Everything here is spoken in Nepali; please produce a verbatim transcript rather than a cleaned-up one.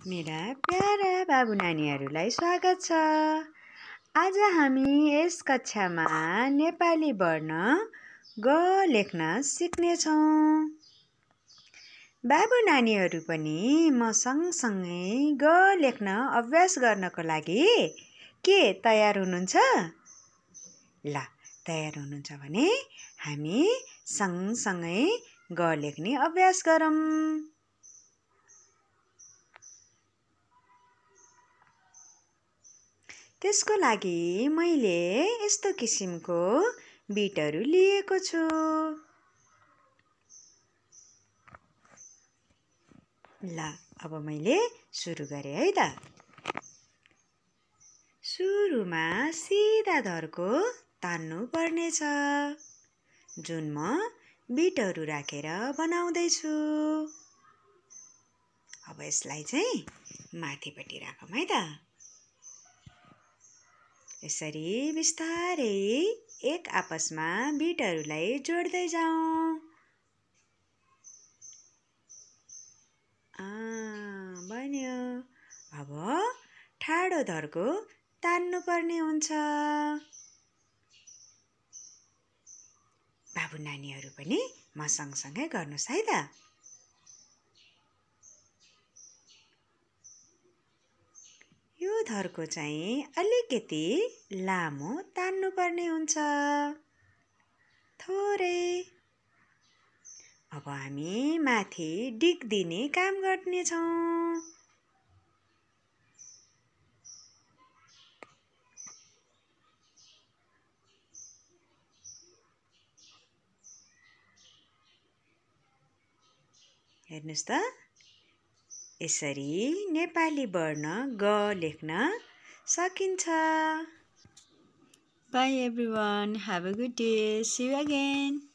मेरा प्यारा बाबु नानीहरूलाई स्वागत छ। आज हामी यस कक्षामा नेपाली वर्ण ग लेख्न सिक्नेछौँ। बाबु नानीहरू पनि म सँगसँगै ग लेख्न अभ्यास गर्नको लागि के तयार हुनुहुन्छ? ल तयार हुनुहुन्छ भने हामी सँगसँगै ग लेख्ने अभ्यास गरौँ। त्यसको लागि मैले यस्तो किसिमको बिटहरू लिएको छु। ल अब मैले सुरु गरेँ है त। सुरुमा सिधा धर्को तान्नु पर्नेछ, जुन म बिटहरू राखेर बनाउँदैछु। अब यसलाई चाहिँ माथिपट्टि राखौँ है त। यसरी बिस्तारै एक आपसमा बिटहरूलाई जोड्दै जाउँ। बन्यो। अब ठाडो धर्को तान्नु पर्ने हुन्छ। बाबु नानीहरू पनि म सँगसँगै गर्नुहोस् है त। यो धर्को चाहिँ अलिकति लामो तान्नु पर्ने हुन्छ, थोरै। अब हामी माथि डिक दिने काम गर्नेछौँ। हेर्नुहोस् त, यसरी नेपाली वर्ण ग लेख्न सकिन्छ। Bye everyone. Have a good day. See you again.